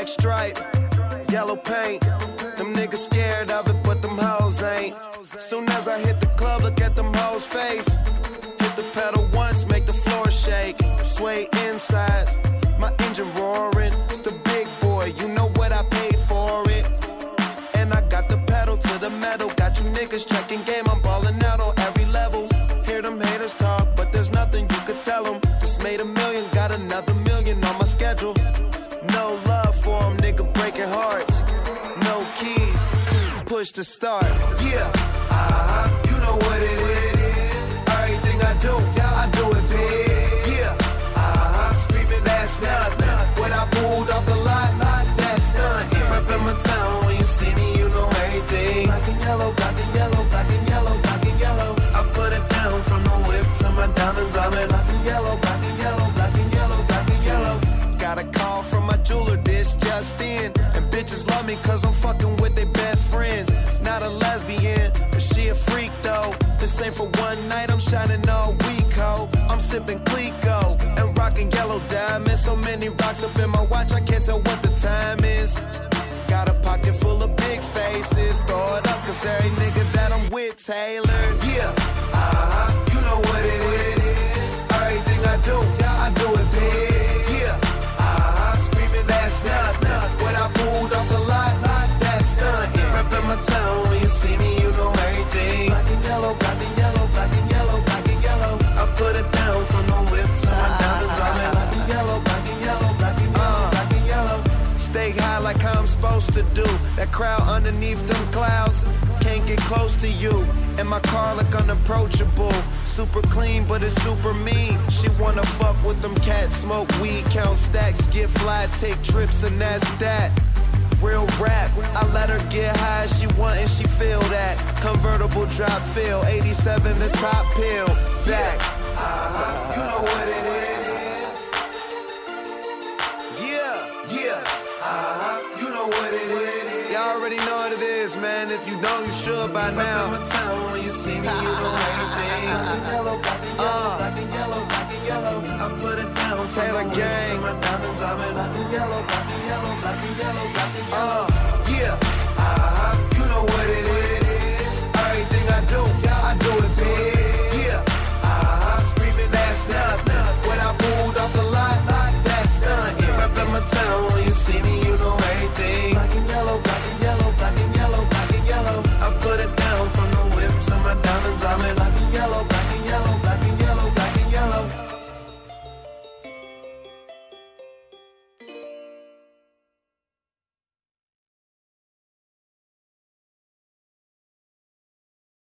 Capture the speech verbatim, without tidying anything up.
stripe, yellow paint. Them niggas scared of it, but them hoes ain't. Soon as I hit the club, look at them hoes' face. Hit the pedal once, make the floor shake. Sway inside, my engine roaring. It's the big boy, you know what I paid for it. And I got the pedal to the metal. Got you niggas checking game, I'm ballin' out on every level. Hear them haters talk, but there's nothing you could tell them. Just made a million, got another million on my schedule. No love for them, nigga breaking hearts. No keys, push to start. Yeah, uh-huh, you know what it is. Everything I do, I do it big. Yeah, uh-huh, screaming that's nothing. When I pulled off the lot, that's nothing. Reppin' my town, when you see me, you know everything. Black and yellow, black and yellow, black and yellow, black and yellow. I put it down from the whip to my diamonds. I'm in black and yellow, black and yellow, black and yellow, black and yellow. Got a call from my jeweler, this just in. And bitches love me cause I'm fucking with their best friends. Not a lesbian, but she a freak though. This ain't for one night, I'm shining all week, ho. I'm sipping Clico and rocking yellow diamonds. So many rocks up in my watch, I can't tell what the time is. Got a pocket full of big faces. Throw it up cause every nigga that I'm with tailored. Yeah, uh-huh, you know what it is. Everything I do, I do it big. Yeah, uh-huh, screaming that's nothing. When I pulled off the lot, that's nothing. Reppin' my town, when you see me, you know everything. Black and yellow, black and yellow, black and yellow, black and yellow. I put it down from the whip to my diamonds. I'm in black and yellow, black and yellow, black and yellow, black and yellow. Stay high like I'm supposed to do. That crowd underneath them clouds can't get close to you. And my car look unapproachable. Super clean, but it's super mean. She wanna fuck with them cats, smoke weed, count stacks, get fly, take trips, and that's that. Real rap, I let her get high, she want and she feel that. Convertible drop feel, eighty-seven the top pill. Back, uh-huh, you know what it is. Yeah, yeah, uh-huh, you know what it is. Y'all already know what it is, man. If you don't, you should by now. My town, when you see me, you know everything. Black and yellow, black and yellow, black and yellow, black and yellow. I put it down, Taylor gang. My diamonds, I'm in black and yellow, black and yellow, black and yellow, black and yellow.